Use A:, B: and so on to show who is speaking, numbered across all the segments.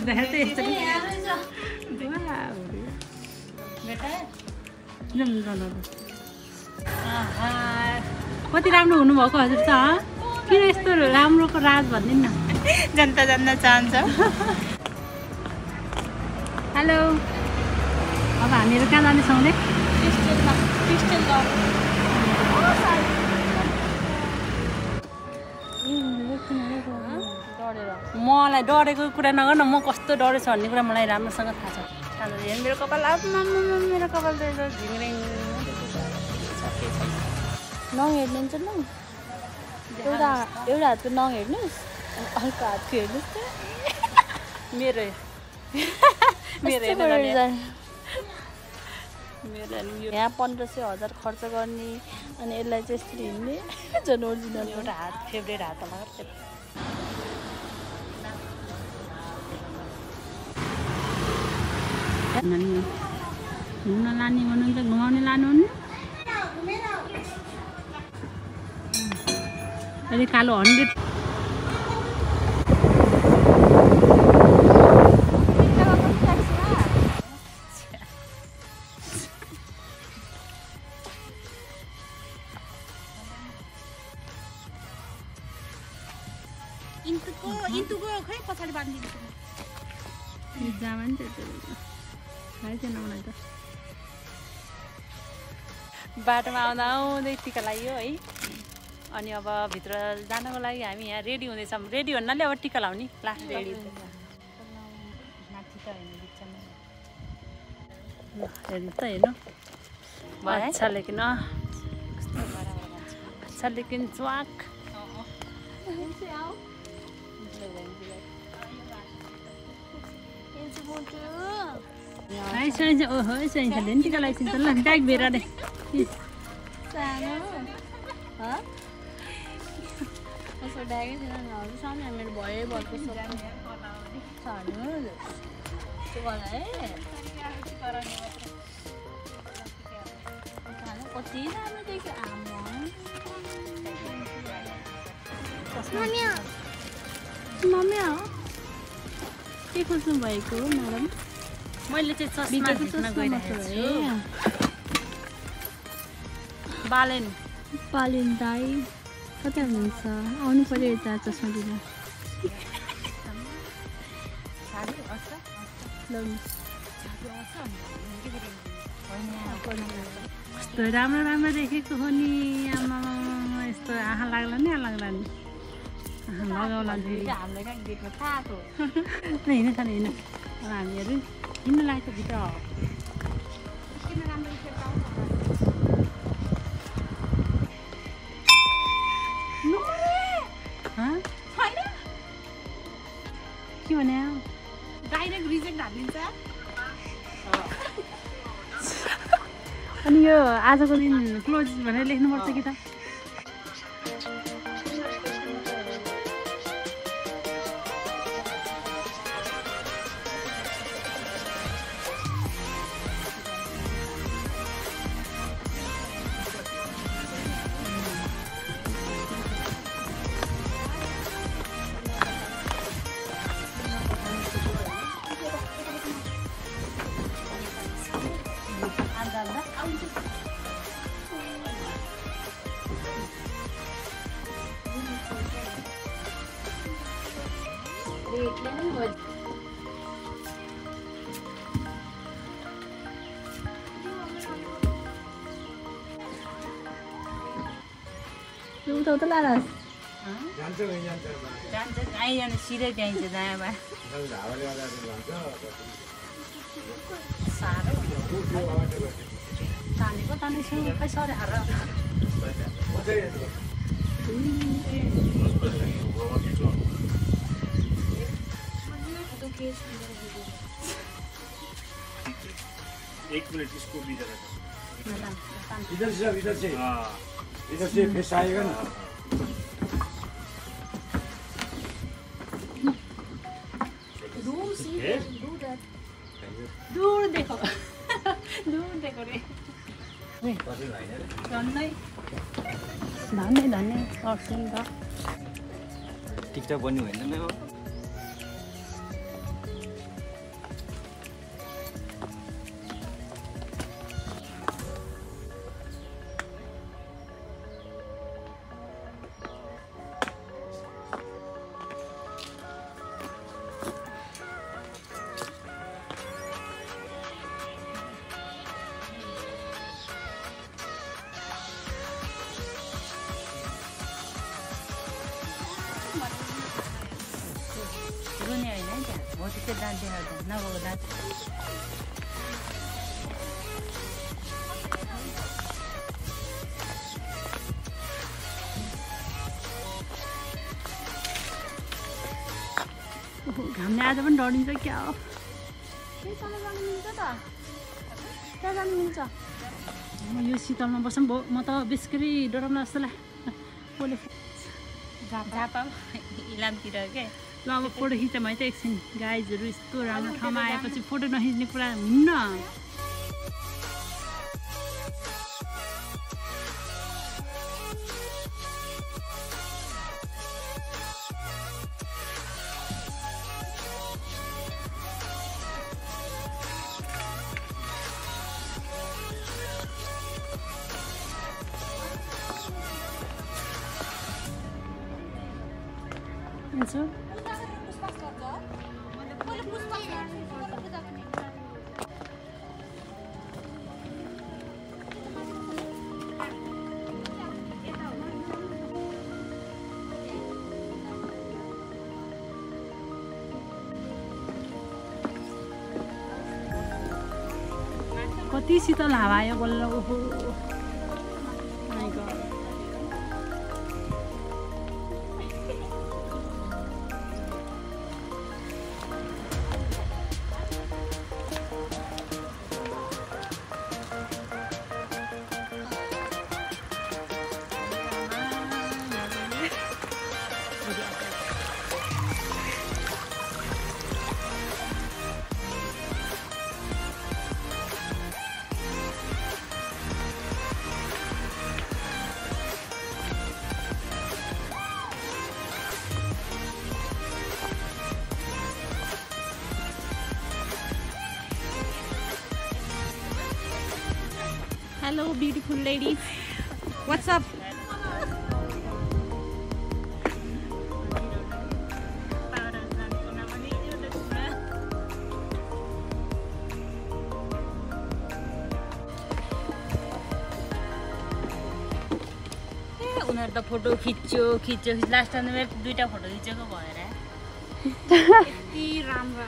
A: देखाएको यस्तो कति राम्रो हुनुभएको हजुर त किन यस्तो राम्रोको राज भनिदिनु न
B: जनता जान्न चाहन्छ
A: हेलो अब हामीहरू कहाँ जानेछौँ नि मलाई डरेको कुरा नगर्न म कस्तो डरेछु भन्ने कुरा मलाई राम्रोसँग थाहा छ मेरो कपाल मेरो कपाल त झिङ्रिङ
B: नङ हेर्नुहुन्छ न एउटा हातको नङ हेर्नुहोस् अर्को हातको हेर्नुहोस् त
A: मेरो
B: यहाँ 1500-1000 खर्च गर्ने अनि यसलाई चाहिँ यस्तरी हिँड्ने झन् ओरिजिनल
A: एउटा हात फेभरेट हात लगाएर घुम्न लाने भन्नुहुन्छ घुमाउने लानुहुन्न अहिले कालो 100 इन्तुको खै पछाडि बाँधिदिनु जामा नि थाहै थिएन मलाई त बाटोमा आउँदा आउँदै टिका लाग्यो है अनि अब भित्र जानको लागि हामी यहाँ रेडी हुँदैछौँ रेडी भन्नाले अब टिका लाउने लास्ट रेडी हेर्नु त हेर्नु अच्छा लेकिन अच्छा लेकिन च्वाक ओहो चाहिन्छ टिका लगाइसिन्छ ल ब्याग बेरा दे
B: मेरो भयो भएको कति राम्रो देख्यो आमा
A: मम्मी हो के खोज्नु भएको म्याडम मैले चाहिँ चस्मा झिक्न गइरहेको छु बालेन दाई कता हुनुहुन्छ आउनु पर्यो यता चस्मा दिन कस्तो राम्रो राम्रो देखेको हो नि आमा यस्तो आँखा लाग्ला नि लाग्ला नि लगाउला
B: हामीलाई कहाँ देख्नु थाहा
A: हिँड्नु छ नि हिँड्नु अब हामीहरू हिँड्नु लागेको भित्र के भने
B: डाइरेक्ट रिजेक्ट हालिदिन्छ
A: अनि यो आजको दिन क्लोज भनेर लेख्नुपर्छ कि त
B: उता लालास
C: जान्छ
A: कहीँ जाने सिधै जाइन्छ जहाँ भए साह्रो तानेको तानेछु खै सरे हार
C: एक मिनट इसको भी जरा इधर से फिश आएगा ना
A: दूर देखो रे धन्नै गर्छौँ त
D: टिकटक बन्नु होइन
A: नभएको घामले आज पनि डढिन्छ क्या हो
B: त्यहीसँग जानु मिल्छ त त्यहाँ जानु मिल्छ
A: म यो शीतलमा बस्छौँ म त बेसरी डराउन जस्तो लाग्यो
B: झापा इलामतिर के
A: ल अब फोटो खिच्छ है त एकछिन गाइजहरू यस्तो राम्रो ठाउँमा आएपछि फोटो नखिच्ने कुरा हुन्न कति शीतल हावा आयो बल्ल ओहो my god
B: Hello, beautiful ladies. What's up?
A: उनीहरू त फोटो खिच्यो लास्ट टाइम मेरो 2टा फोटो खिचेको भएर
B: यति राम्रो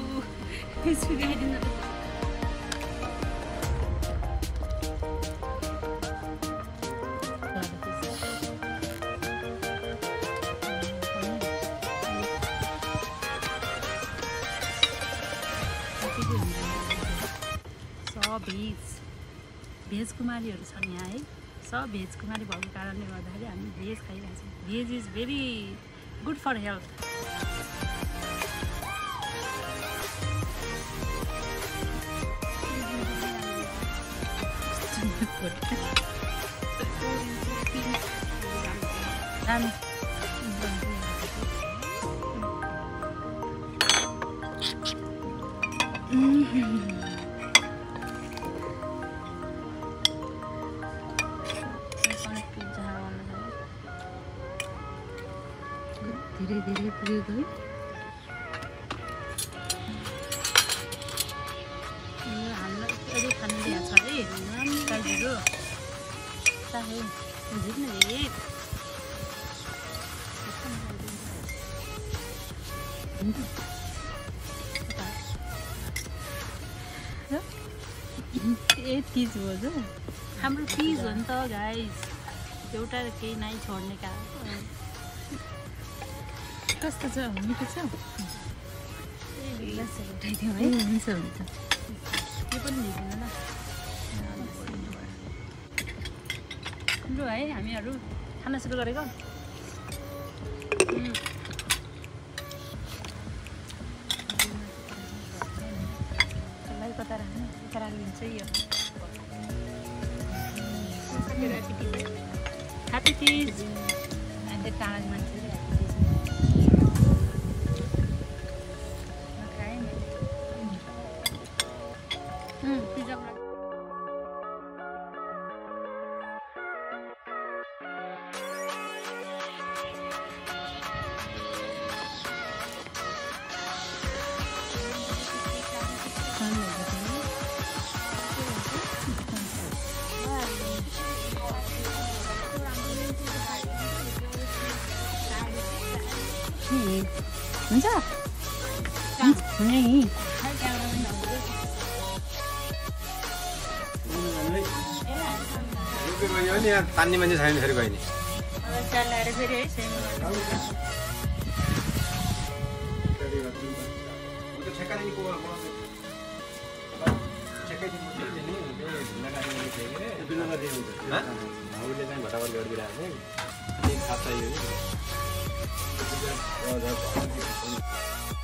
A: सब भेज कुमारीहरू छन् यहाँ है सब भेज कुमारी भएको कारणले गर्दाखेरि हामी भेज खाइरहेको छौँ veg is very good for health धीरे धीरे पुग्यो गयो हामीलाई अझै खानु दिएको छ है गाईहरू चाहे झिक्नु ए तिज हो जो हाम्रो तिज हो नि त गाइस एउटा केही नै छोड्ने का कस्तो छ मिठो छ उठाइदिउँ है हुन्छ हुन्छ त्यो पनि लिँदैन ल हाम्रो है हामीहरू खाना सुरु गरेको कता राख्नु कता राखिदिन्छ यो ह्याप्पी तिज अहिले टाढा मान्छे हुन्छ नहीं
D: तान्ने मान्छे छैन फेरि बहिनी
A: चलाएर फेरि है
D: भटाभट गरिदिरहेको थिएँ खास चाहियो